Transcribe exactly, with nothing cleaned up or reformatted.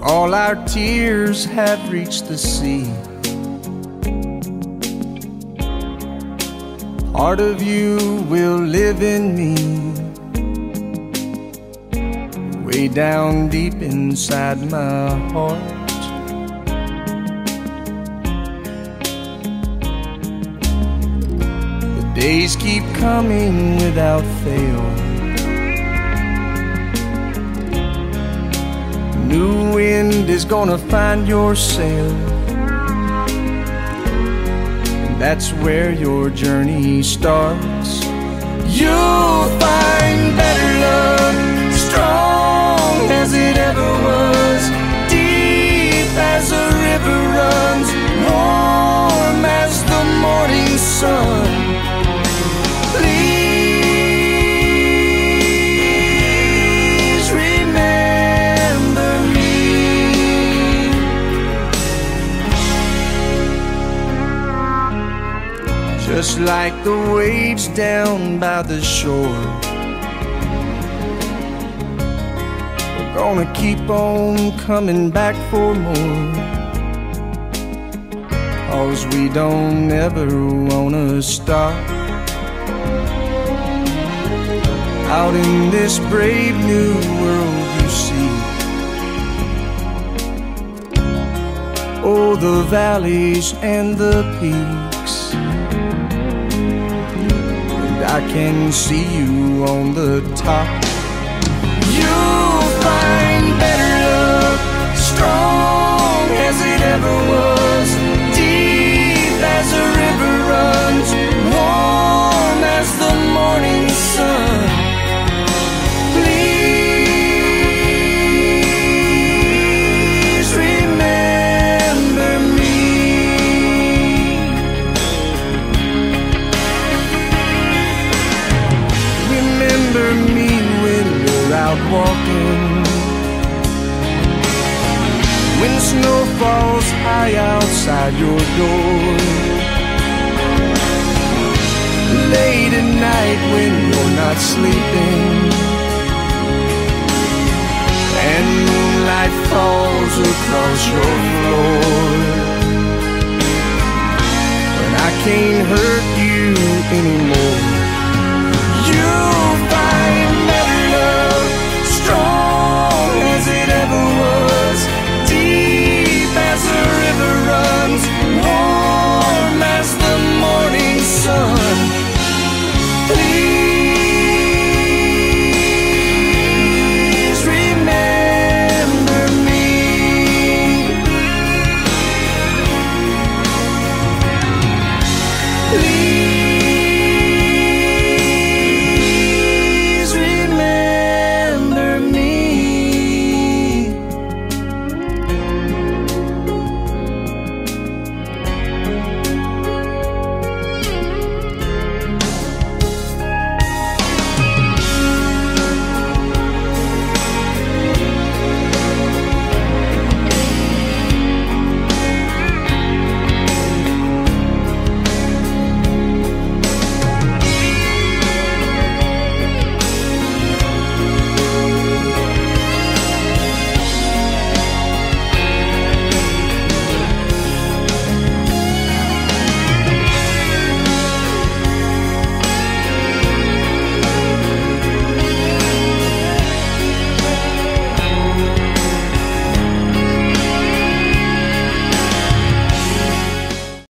all our tears have reached the sea. Part of you will live in me, way down deep inside my heart. The days keep coming without fail. New wind is gonna find your sail. That's where your journey starts. You'll find better love, strong as it ever was, deep as a river runs, warm as the morning sun. Please remember me. Just like the waves down by the shore, we're gonna keep on coming back for more, 'cause we don't ever wanna stop. Out in this brave new world you see, oh, the valleys and the peaks, I can see you on the top. You'll find better love, strong as it ever was, deep as a river runs, warm as the morning sun. Please remember me. Remember me when you're out walking, when snow falls high outside your door, late at night when you're not sleeping, and moonlight falls across your floor. When I can't hurt you anymore,